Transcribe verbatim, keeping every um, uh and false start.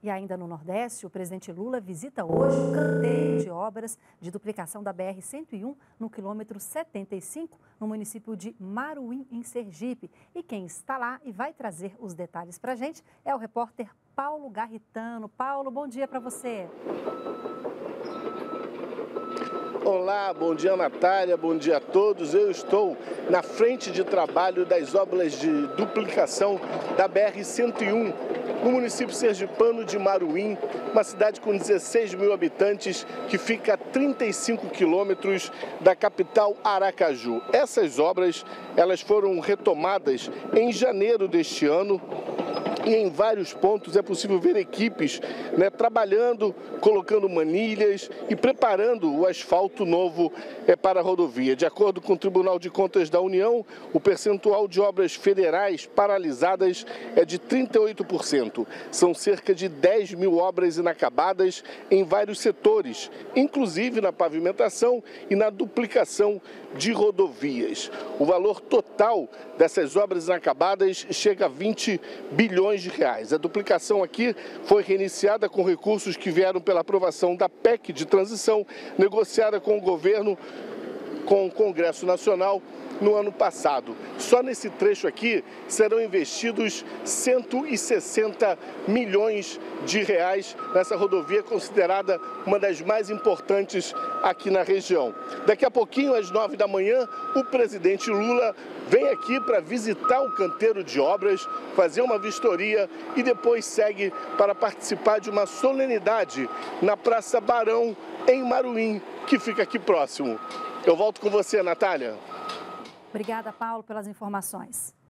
E ainda no Nordeste, o presidente Lula visita hoje o canteiro de obras de duplicação da B R cento e um no quilômetro setenta e cinco, no município de Maruim, em Sergipe. E quem está lá e vai trazer os detalhes para a gente é o repórter Paulo Garritano. Paulo, bom dia para você. Olá, bom dia Natália, bom dia a todos. Eu estou na frente de trabalho das obras de duplicação da B R cento e um, no município sergipano de Maruim, uma cidade com dezesseis mil habitantes que fica a trinta e cinco quilômetros da capital Aracaju. Essas obras, elas foram retomadas em janeiro deste ano. E em vários pontos é possível ver equipes, né, trabalhando, colocando manilhas e preparando o asfalto novo é, para a rodovia. De acordo com o Tribunal de Contas da União, o percentual de obras federais paralisadas é de trinta e oito por cento. São cerca de dez mil obras inacabadas em vários setores, inclusive na pavimentação e na duplicação de rodovias. O valor total dessas obras inacabadas chega a vinte bilhões de reais. A duplicação aqui foi reiniciada com recursos que vieram pela aprovação da P E C de transição, negociada com o governo, com o Congresso Nacional, no ano passado. Só nesse trecho aqui serão investidos cento e sessenta milhões de reais nessa rodovia considerada uma das mais importantes aqui na região. Daqui a pouquinho, às nove da manhã, o presidente Lula vem aqui para visitar o canteiro de obras, fazer uma vistoria e depois segue para participar de uma solenidade na Praça Barão, em Maruim, que fica aqui próximo. Eu volto com você, Natália. Obrigada, Paulo, pelas informações.